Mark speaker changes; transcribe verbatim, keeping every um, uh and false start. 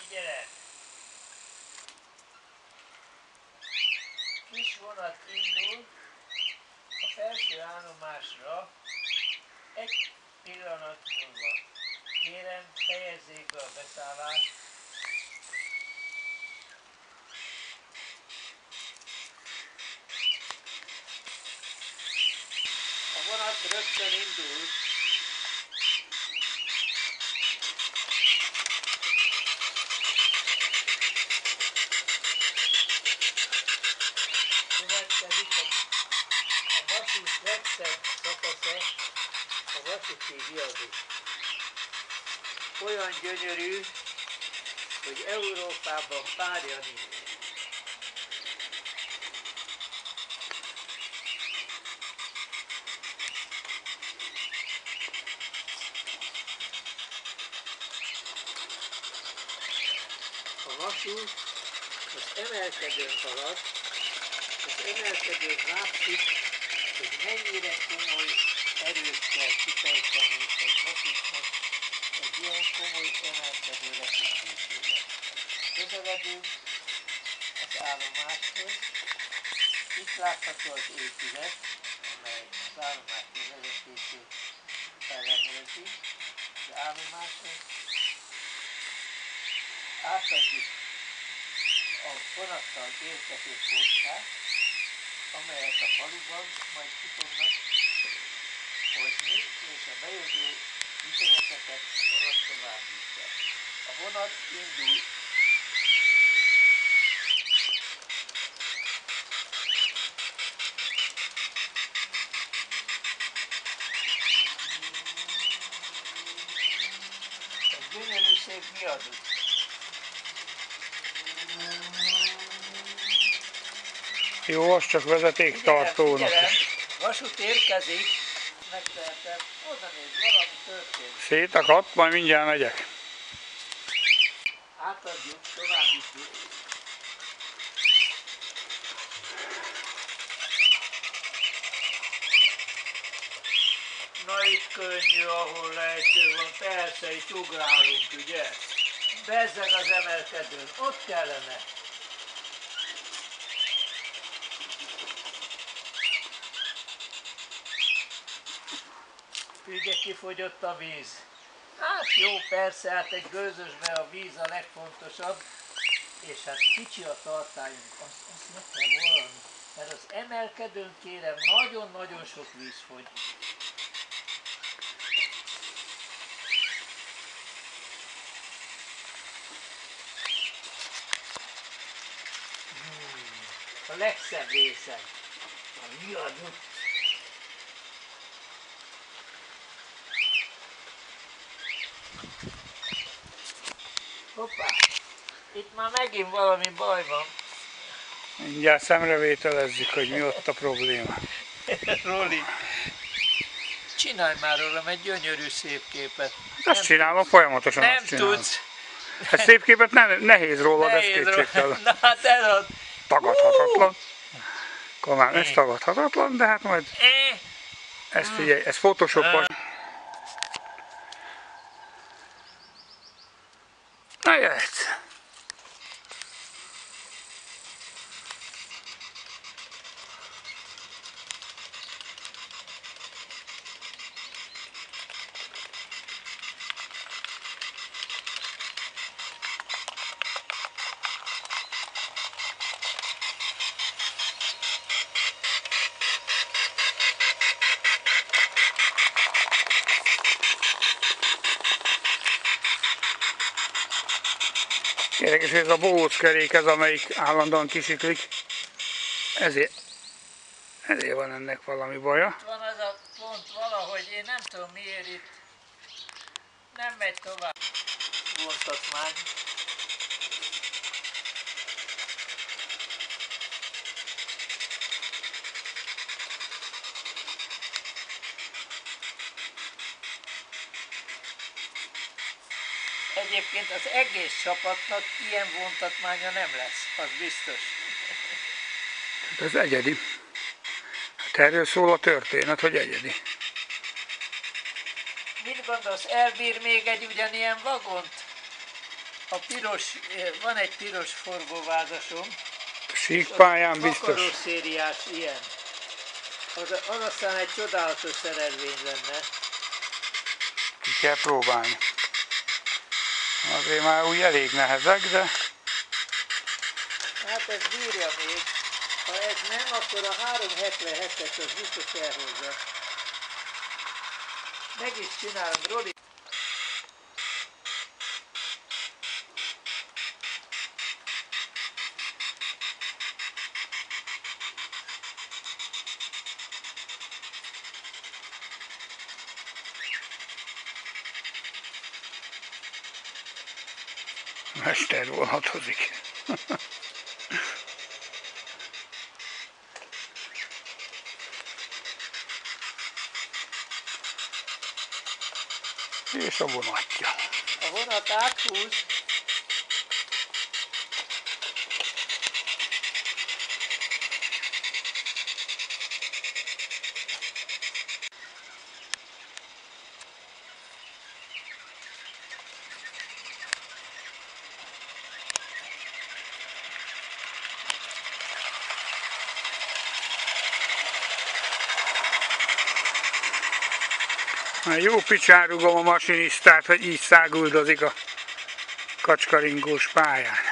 Speaker 1: Figyelek! Kis vonat indul a felső állomásra egy pillanat múlva. Kérem, fejezzék be a beszállást. A vonat rögtön indul. Következik a vasút legszebb szakasza, a vasúti viadukt. Olyan gyönyörű, hogy Európában párja nincs. A vasút az emelkedőn halad, az emelkedőn látszik, hogy mennyire komoly erőt kell kifejteni egy vasútnak egy ilyen komoly emelkedő leküzdésére. Közeledünk az állomáshoz, itt látható az épület, amely az állomás vezetését ellenőrzi, az állomáshoz. Átadjuk a vonattal érkező postát, amelyet a faluban majd ki fognak hozni, és a bejövő üzeneteket a vonat továbbítja. A vonat indul. Egy gyönyörű szép viadukt.
Speaker 2: Jó, az csak vezetéktartónak is.
Speaker 1: Vasút érkezik, megtehetem, oda néz, valami történt.
Speaker 2: Szétakadt, majd mindjárt megyek.
Speaker 1: Átadjuk, továbbítjuk. Na itt könnyű, ahol lejtő van, persze, itt ugrálunk, ugye? Bezzeg az emelkedőn, ott kellene. Ugye kifogyott a víz. Hát jó, persze, hát egy gőzösbe a víz a legfontosabb, és hát kicsi a tartályunk, azt, azt meg kell volna, mert az emelkedőn kérem, nagyon-nagyon sok víz fogy. Hmm, a legszebb része, a viadukt. Hoppá! Itt már megint valami baj van.
Speaker 2: Mindjárt szemrevételezzük, hogy mi ott a probléma.
Speaker 1: Roli, csinálj már rólam egy gyönyörű szép képet.
Speaker 2: Hát azt csinálom, folyamatosan
Speaker 1: Nem
Speaker 2: azt csinálom.
Speaker 1: tudsz.
Speaker 2: Hát szép képet nem, nehéz rólad, ez
Speaker 1: Nehéz
Speaker 2: kétségtelen.
Speaker 1: Na hát ez
Speaker 2: Tagadhatatlan. Komám, ez tagadhatatlan, de hát majd ezt figyelj, ez photoshopos. Na jöhetsz. Érdekes, hogy ez a bohóckerék, ez amelyik állandóan kisiklik, ezért, ezért van ennek valami baja.
Speaker 1: Itt van az a pont valahogy, én nem tudom miért itt nem megy tovább. Vontatmány. Egyébként az egész csapatnak ilyen vontatmánya nem lesz, az biztos.
Speaker 2: Ez egyedi. Hát erről szól a történet, hogy egyedi.
Speaker 1: Mit gondolsz, elbír még egy ugyanilyen vagont? a piros, van egy piros forgóvázasom.
Speaker 2: Síkpályán biztos.
Speaker 1: Karosszériás ilyen. Az, az aztán egy csodálatos szerelvény lenne.
Speaker 2: Ki kell próbálni. Azért már úgy elég nehezek, de...
Speaker 1: Hát ez bírja még. Ha ez nem, akkor a háromszázhetvenhetes az biztos elhozza. Meg is csinálom, Roli.
Speaker 2: Mester vonatozik. És a vonatja.
Speaker 1: A vonat áthúz.
Speaker 2: Jó picsán rugom a masinisztát, hogy így száguldozik a kacskaringós pályán.